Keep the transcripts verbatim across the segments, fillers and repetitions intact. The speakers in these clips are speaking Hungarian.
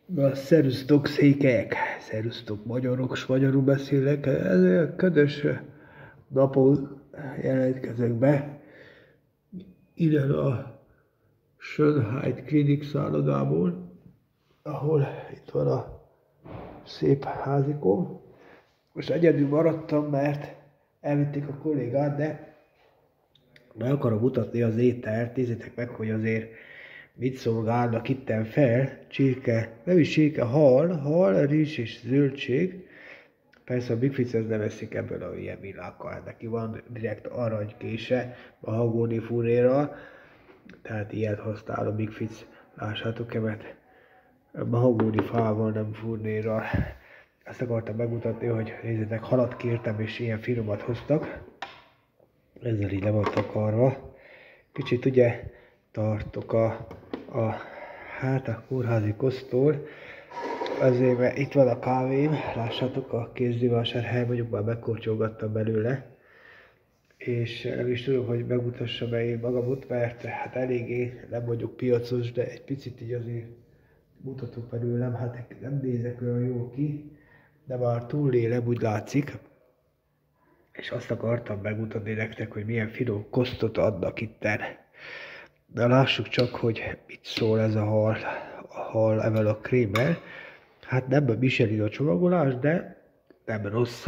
Na, szerusztok székelyek, szerusztok magyarok, s magyarul beszélek, ezért ködös napon jelentkezek be, innen a Schönheit Klinik szállodából, ahol itt van a szép házikom. Most egyedül maradtam, mert elvitték a kollégát, de meg akarom mutatni az ételt, nézzétek meg, hogy azért mit szolgálnak itten fel, csirke, nem is csirke, hal, hal, rizs és zöldség. Persze a Big Fritz ez nem eszik ebből a ilyen világkal, neki van direkt aranykése, mahagóni furnéra, tehát ilyet használ a Big Fritz, lássátok emet, mahagóni fával, nem furnéra. Ezt akartam megmutatni, hogy nézzétek, halat kértem és ilyen finomat hoztak, ezzel így le van takarva. Kicsit ugye tartok a, a hát a kórházi kosztól, azért mert itt van a kávém, lássátok, a kézdivásárhely, mondjuk már megkortyolgattam belőle, és nem is tudom, hogy megmutassam-e én magamot, mert hát eléggé nem vagyok piacos, de egy picit így azért mutatok belőlem, hát nem nézek olyan jól ki, de már túlélem, úgy látszik. És azt akartam megmutatni nektek, hogy milyen finom kosztot adnak itten. De lássuk csak, hogy mit szól ez a hal, a hal evel a krémmel. Hát nem a Michelin a csomagolás, de nem rossz.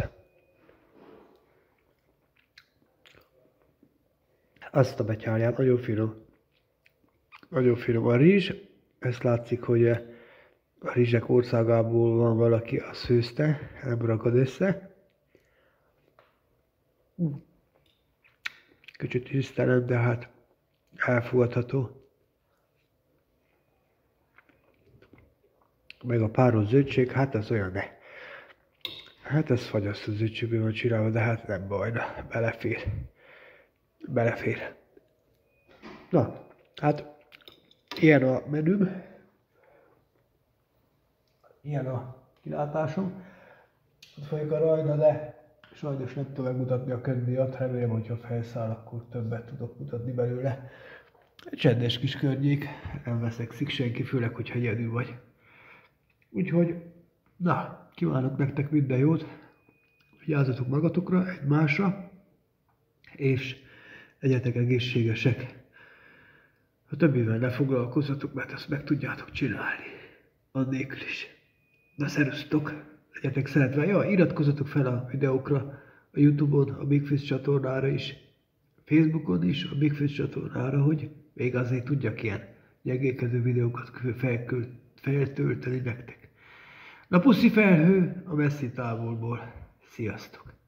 Azt a betyárját, nagyon finom. Nagyon finom a rizs. Ezt látszik, hogy a rizsek országából van valaki, a szőzte, nem rakad össze. Kicsit hisztelen, de hát elfogadható. Meg a páros zöldség, hát az olyan, de hát ez fagyaszt a zöldségből van csinálva, de hát nem baj, de belefér. Belefér. Na, hát ilyen a menüm. Ilyen a kilátásom. Ott folyik a Rajna, de sajnos nem tudom megmutatni a köd miatt, remélem, hogyha felszáll, akkor többet tudok mutatni belőle. Egy csendes kis környék, nem veszekszik senki, főleg, hogyha egyedül vagy. Úgyhogy, na, kívánok nektek minden jót, vigyázzatok magatokra, egymásra, és legyetek egészségesek. A többivel ne foglalkozzatok, mert azt meg tudjátok csinálni. Annélkül is. Na, szerusztok! Legyetek szeretve. Ja, iratkozzatok fel a videókra a YouTube-on, a Big Fritz csatornára is, Facebookon is, a Big Fritz csatornára, hogy még azért tudjak ilyen gyengélkedő videókat feltölteni nektek. Na, puszi felhő a messzi távolból. Sziasztok!